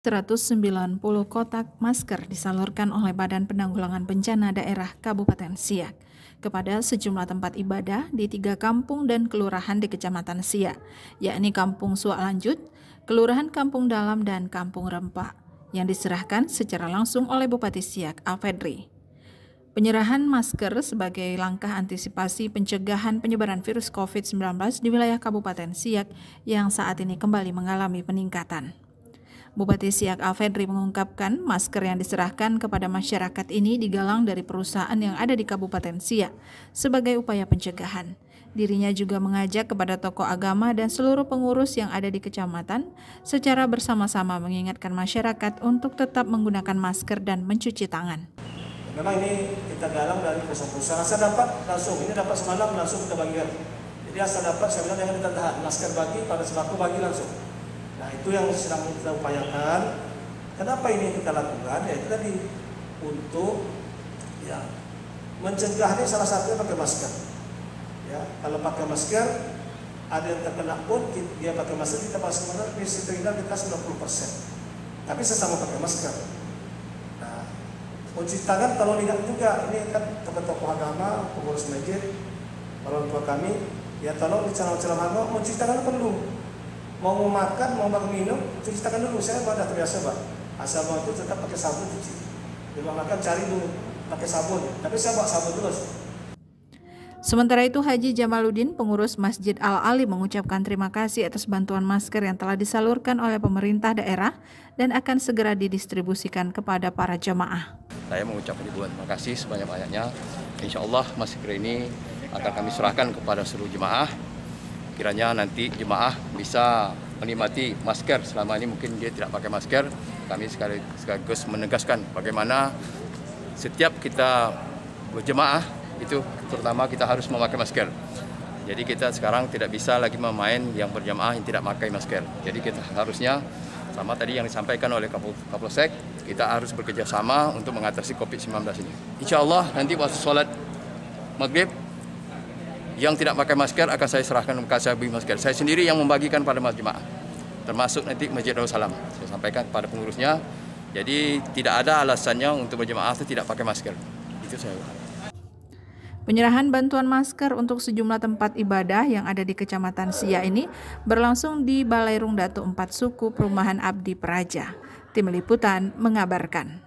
190 kotak masker disalurkan oleh Badan Penanggulangan Bencana Daerah Kabupaten Siak kepada sejumlah tempat ibadah di 3 kampung dan kelurahan di Kecamatan Siak, yakni Kampung Suak Lanjut, Kelurahan Kampung Dalam, dan Kampung Rempak, yang diserahkan secara langsung oleh Bupati Siak, Alfedri. Penyerahan masker sebagai langkah antisipasi pencegahan penyebaran virus COVID-19 di wilayah Kabupaten Siak yang saat ini kembali mengalami peningkatan. Bupati Siak Alfedri mengungkapkan masker yang diserahkan kepada masyarakat ini digalang dari perusahaan yang ada di Kabupaten Siak sebagai upaya pencegahan. Dirinya juga mengajak kepada tokoh agama dan seluruh pengurus yang ada di kecamatan secara bersama-sama mengingatkan masyarakat untuk tetap menggunakan masker dan mencuci tangan. Memang ini kita galang dari perusahaan-perusahaan. Asal dapat langsung, ini dapat semalam langsung kita bagikan. Jadi asal dapat, saya bilang jangan kita tahan, masker bagi, pada sembako bagi langsung. Nah itu yang sedang kita upayakan. Kenapa ini kita lakukan? Ya itu tadi untuk ya mencegahnya, salah satunya pakai masker. Ya kalau pakai masker ada yang terkena pun dia pakai masker, kita pakai masker bisa terhindar kita 90%. Tapi sesama pakai masker. Mencuci tangan kalau lihat juga, ini kan tokoh agama, pengurus masjid, orang tua kami, ya tolong di ceramah agama mencuci tangan perlu. Mau makan, mau minum, cuci tangan dulu. Saya sudah terbiasa, Pak. Asal mau itu tetap pakai sabun cuci. Bila makan cari dulu pakai sabun, tapi saya bawa sabun terus. Sementara itu, Haji Jamaluddin, pengurus Masjid Al-Ali, mengucapkan terima kasih atas bantuan masker yang telah disalurkan oleh pemerintah daerah dan akan segera didistribusikan kepada para jemaah. Saya mengucapkan terima kasih sebanyak-banyaknya. Insya Allah masker ini akan kami serahkan kepada seluruh jemaah. Kiranya nanti jemaah bisa menikmati masker. Selama ini mungkin dia tidak pakai masker. Kami sekaligus menegaskan bagaimana setiap kita berjemaah itu terutama kita harus memakai masker. Jadi kita sekarang tidak bisa lagi memain yang berjamaah yang tidak memakai masker. Jadi kita harusnya sama tadi yang disampaikan oleh Kapolsek, kita harus bekerja sama untuk mengatasi COVID-19 ini. Insya Allah nanti waktu sholat maghrib yang tidak pakai masker akan saya serahkan saya beri masker. Saya sendiri yang membagikan pada jemaah, termasuk nanti Masjid Darussalam. Saya sampaikan kepada pengurusnya. Jadi tidak ada alasannya untuk berjemaah itu tidak pakai masker. Itu saya. Penyerahan bantuan masker untuk sejumlah tempat ibadah yang ada di Kecamatan Siak ini berlangsung di Balai Rungdatu 4 Suku Perumahan Abdi Praja. Tim Liputan mengabarkan.